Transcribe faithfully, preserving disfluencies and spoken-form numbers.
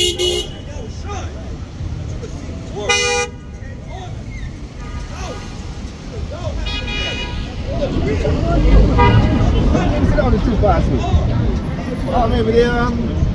Sit on the two five six. Oh, maybe they um.